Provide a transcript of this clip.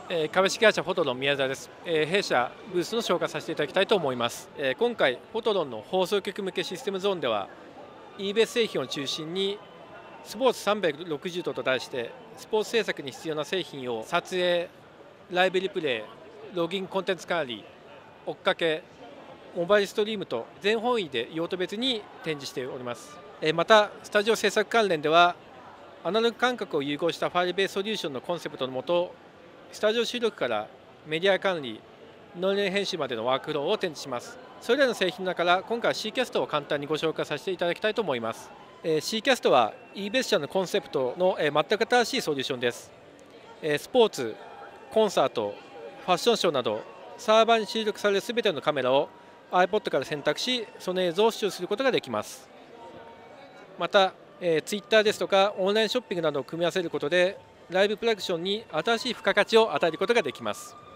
株式会社フォトロン宮沢です。弊社ブースの紹介させていただきたいと思います。今回フォトロンの放送局向けシステムゾーンでは EBS 製品を中心にスポーツ360度と題してスポーツ制作に必要な製品を撮影、ライブリプレイ、ロギンコンテンツ管理、追っかけ、モバイルストリームと全方位で用途別に展示しております。またスタジオ制作関連ではアナログ感覚を融合したファイルベースソリューションのコンセプトのもと、スタジオ収録からメディア管理、ノンレン編集までのワークフローを展示します。それらの製品の中から今回は C キャストを簡単にご紹介させていただきたいと思います。C キャストは EBS 社のコンセプトの全く新しいソリューションです。スポーツ、コンサート、ファッションショーなどサーバーに収録されるすべてのカメラを iPod から選択し、その映像を視聴することができます。また、Twitter ですとかオンラインショッピングなどを組み合わせることでライブプロダクションに新しい付加価値を与えることができます。